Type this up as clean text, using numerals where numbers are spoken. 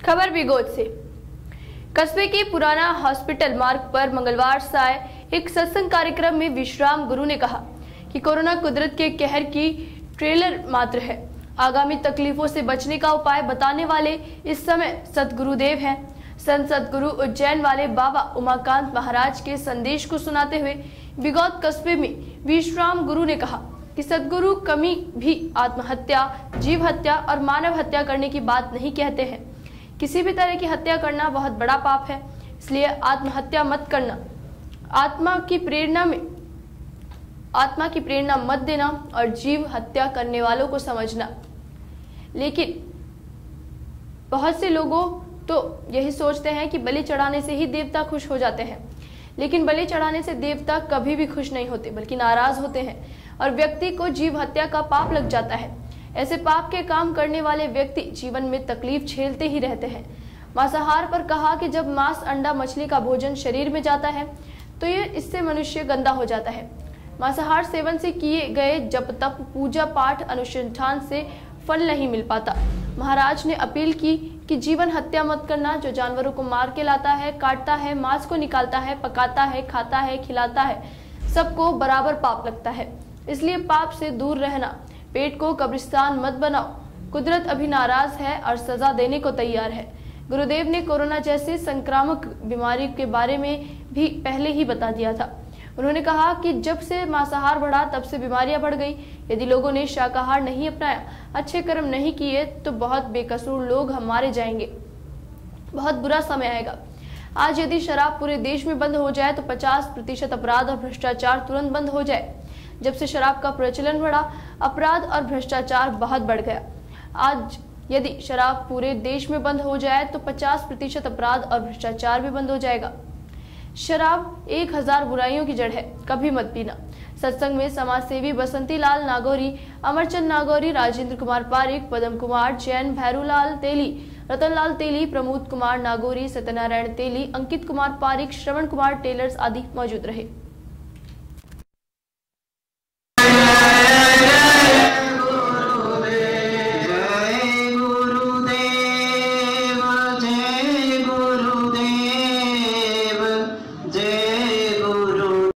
खबर बिगोद से। कस्बे के पुराना हॉस्पिटल मार्ग पर मंगलवार साय एक सत्संग कार्यक्रम में विश्राम गुरु ने कहा कि कोरोना कुदरत के कहर की ट्रेलर मात्र है। आगामी तकलीफों से बचने का उपाय बताने वाले इस समय सतगुरुदेव हैं। संत सतगुरु उज्जैन वाले बाबा उमाकांत महाराज के संदेश को सुनाते हुए बिगौद कस्बे में विश्राम गुरु ने कहा कि सतगुरु कभी भी आत्महत्या, जीव हत्या और मानव हत्या करने की बात नहीं कहते हैं। किसी भी तरह की हत्या करना बहुत बड़ा पाप है, इसलिए आत्महत्या मत करना, आत्मा की प्रेरणा मत देना और जीव हत्या करने वालों को समझना। लेकिन बहुत से लोगों तो यही सोचते हैं कि बलि चढ़ाने से ही देवता खुश हो जाते हैं, लेकिन बलि चढ़ाने से देवता कभी भी खुश नहीं होते बल्कि नाराज होते हैं और व्यक्ति को जीव हत्या का पाप लग जाता है। ऐसे पाप के काम करने वाले व्यक्ति जीवन में तकलीफ झेलते ही रहते हैं। मांसाहार पर कहा कि जब मांस, अंडा, मछली का भोजन शरीर में जाता है तो इससे मनुष्य गंदा हो जाता है। मांसाहार सेवन से किए गए जप तप, पूजा पाठ, अनुष्ठान से फल नहीं मिल पाता। महाराज ने अपील की कि जीवन हत्या मत करना। जो जानवरों को मार के लाता है, काटता है, मांस को निकालता है, पकाता है, खाता है, खिलाता है, सबको बराबर पाप लगता है। इसलिए पाप से दूर रहना। पेट को कब्रिस्तान मत बनाओ। कुदरत अभी नाराज है और सजा देने को तैयार है। गुरुदेव ने कोरोना जैसे संक्रामक बीमारी के बारे में भी पहले ही बता दिया था। उन्होंने कहा कि जब से मांसाहार बढ़ा तब से बीमारियां बढ़ गई। यदि लोगों ने शाकाहार नहीं अपनाया, अच्छे कर्म नहीं किए तो बहुत बेकसूर लोग मारे जाएंगे। बहुत बुरा समय आएगा। आज यदि शराब पूरे देश में बंद हो जाए तो 50% अपराध और भ्रष्टाचार तुरंत बंद हो जाए। जब से शराब का प्रचलन बढ़ा, अपराध और भ्रष्टाचार बहुत बढ़ गया। आज यदि शराब पूरे देश में बंद हो जाए तो 50% अपराध और भ्रष्टाचार भी बंद हो जाएगा। शराब 1000 बुराइयों की जड़ है, कभी मत पीना। सत्संग में समाज सेवी बसंती लाल नागौरी, अमरचंद नागौरी, राजेंद्र कुमार पारिक, पदम कुमार जैन, भैरूलाल तेली, रतनलाल तेली, प्रमोद कुमार नागौरी, सत्यनारायण तेली, अंकित कुमार पारिक, श्रवण कुमार टेलर्स आदि मौजूद रहे।